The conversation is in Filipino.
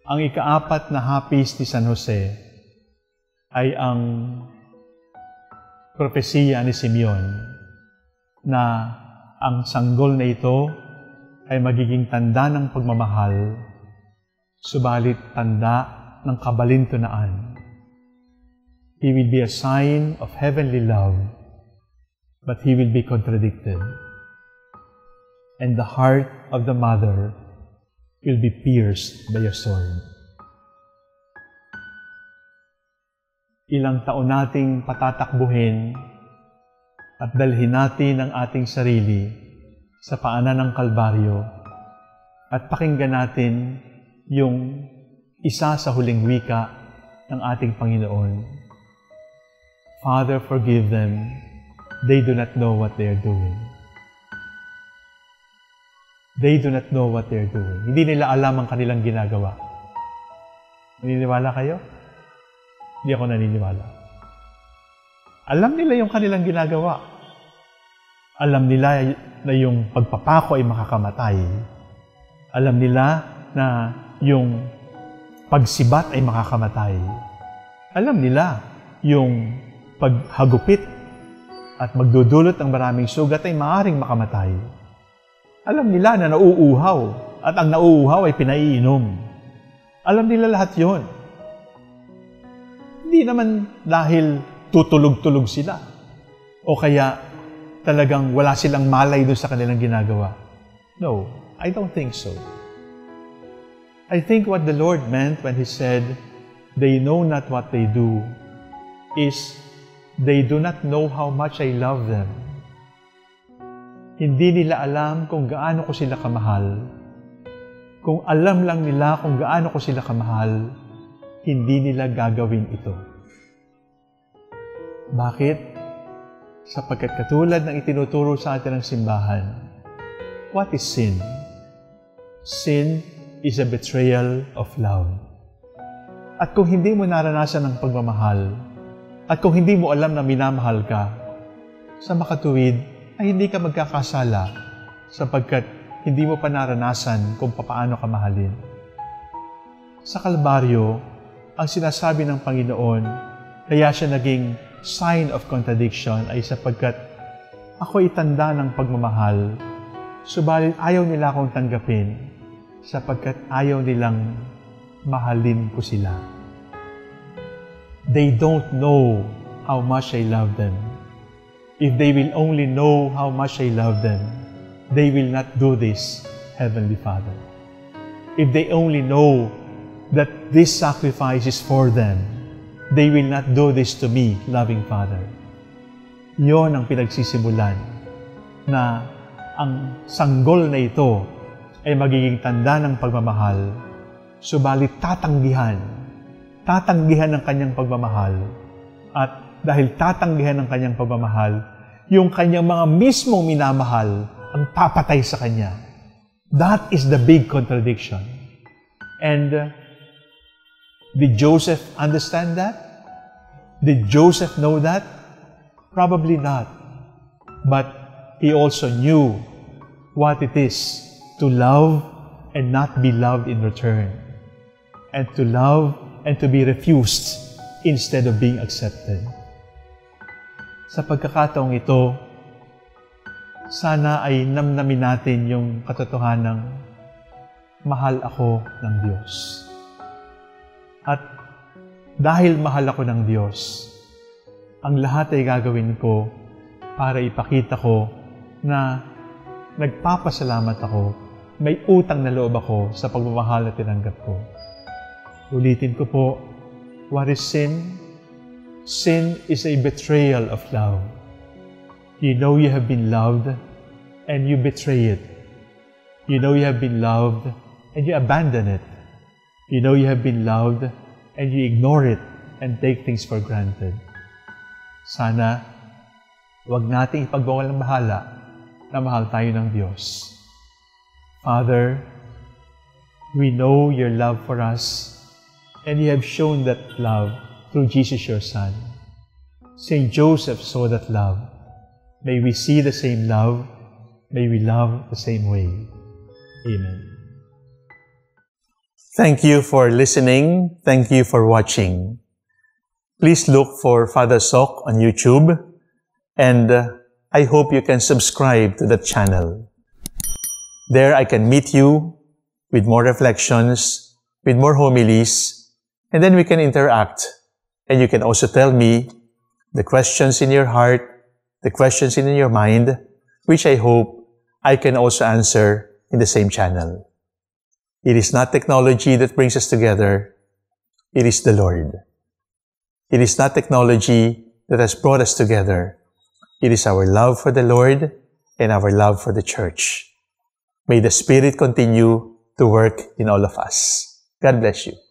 Ang ika-4 na hapis ni San Jose ay ang propesiya ni Simeon na ang sanggol na ito ay magiging tanda ng pagmamahal, subalit tanda ng kabalintunaan. He will be a sign of heavenly love, but he will be contradicted. And the heart of the mother will be pierced by a sword. Ilang taon nating patatakbuhin at dalhin natin ang ating sarili sa paanan ng Kalbaryo at pakinggan natin yung isa sa huling wika ng ating Panginoon. Father, forgive them. They do not know what they are doing. They do not know what they are doing. Hindi nila alam ang kanilang ginagawa. Naniniwala kayo? Hindi ako naniniwala. Alam nila yung kanilang ginagawa. Alam nila na yung pagpapako ay makakamatay. Alam nila na yung pagsibat ay makakamatay. Alam nila yung paghagupit at magdudulot ng maraming sugat ay maaaring makamatay. Alam nila na nauuhaw at ang nauuhaw ay pinaiinom. Alam nila lahat yon. Hindi naman dahil tutulog-tulog sila o kaya talagang wala silang malay doon sa kanilang ginagawa. No, I don't think so. I think what the Lord meant when He said, they know not what they do, is they do not know how much I love them. Hindi nila alam kung gaano ko sila kamahal. Kung alam lang nila kung gaano ko sila kamahal, hindi nila gagawin ito. Bakit? Sapagkat katulad ng itinuturo sa atin ng simbahan, what is sin? Sin is a betrayal of love. At kung hindi mo naranasan ang pagmamahal, at kung hindi mo alam na minamahal ka, sa makatuwid, ay hindi ka magkakasala sapagkat hindi mo pa naranasan kung paano ka mahalin. Sa Kalbaryo, ang sinasabi ng Panginoon, kaya siya naging sign of contradiction ay sapagkat ako itanda ng pagmamahal, subalit ayaw nila akong tanggapin sapagkat ayaw nilang mahalin ko sila. They don't know how much I love them. If they will only know how much I love them, they will not do this, Heavenly Father. If they only know that this sacrifice is for them, they will not do this to me, loving Father. Yon ang pinagsisimulan na ang sanggol na ito ay magiging tanda ng pagmamahal, subalit tatanggihan ng kanyang pagmamahal at dahil tatanggihan ng kanyang pagmamahal, yung kanyang mga mismong minamahal ang papatay sa kanya. That is the big contradiction. And did Joseph understand that? Did Joseph know that? Probably not. But he also knew what it is to love and not be loved in return. And to love and to be refused instead of being accepted. Sa pagkakataong ito, sana ay namnamin natin yung katotohanang mahal ako ng Diyos. At dahil mahal ako ng Diyos, ang lahat ay gagawin ko para ipakita ko na nagpapasalamat ako, may utang na loob ako sa pagmamahal na tinanggap ko. Ulitin ko po, what is sin? Sin is a betrayal of love. You know you have been loved and you betray it. You know you have been loved and you abandon it. You know you have been loved and you ignore it and take things for granted. Sana, huwag nating ipagbawalang bahala na mahal tayo ng Diyos. Father, we know your love for us and you have shown that love through Jesus your Son. Saint Joseph saw that love. May we see the same love. May we love the same way. Amen. Thank you for listening. Thank you for watching. Please look for Father Soc on YouTube, and I hope you can subscribe to that channel. There I can meet you with more reflections, with more homilies, and then we can interact. And you can also tell me the questions in your heart, the questions in your mind, which I hope I can also answer in the same channel. It is not technology that brings us together. It is the Lord. It is not technology that has brought us together. It is our love for the Lord and our love for the Church. May the Spirit continue to work in all of us. God bless you.